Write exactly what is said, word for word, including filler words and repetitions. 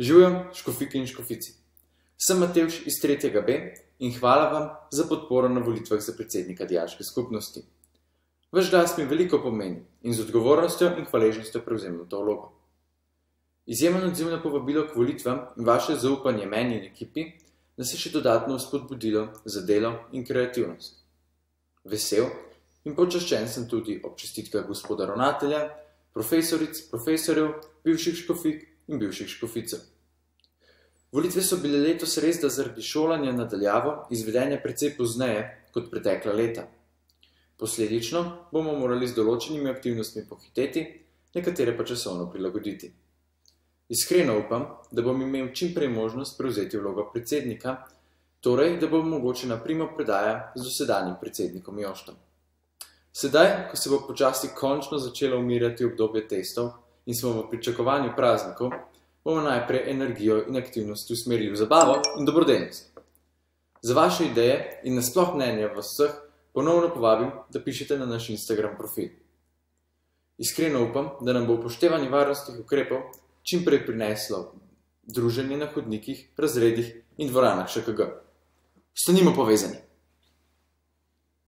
Živjo, škofiki in škofici. Sem Matevž iz tretjega B in hvala vam za podporo na volitvah za predsednika dijaške skupnosti. Vaš glas mi veliko pomeni in z odgovornostjo in hvaležnostjo prevzemam to vlogo. Izjemen odziv na povabilo k volitvam in vaše zaupanje meni in ekipi nas je še dodatno spodbudilo za delo in kreativnost. Vesel in počaščen sem tudi ob čestitkah gospoda ravnatelja, profesoric, profesorjev, bivših škofik in bivših škoficev. Volitve so bile letos res, da zaradi šolanja nadaljavo izvedene precej pozneje kot pretekla leta. Posledično bomo morali z določenimi aktivnostmi pohiteti, nekatere pa časovno prilagoditi. Iskreno upam, da bom imel čim prej možnost prevzeti vlogo predsednika, torej, da bo omogočena primopredaja z dosedanjim predsednikom Joštom. Sedaj, ko se bo počasi končno začelo umirati obdobje testov in smo v pričakovanju praznikov, bomo najprej energijo in aktivnosti usmerili v zabavo in dobrodelnost. Za vaše ideje in nasploh mnenja vas vseh ponovno povabim, da pišete na naš Instagram profil. Iskreno upam, da nam bo upoštevanje varnostnih ukrepov čim prej prineslo druženje na hodnikih, razredih in dvoranah ŠKG. Ostanimo povezani!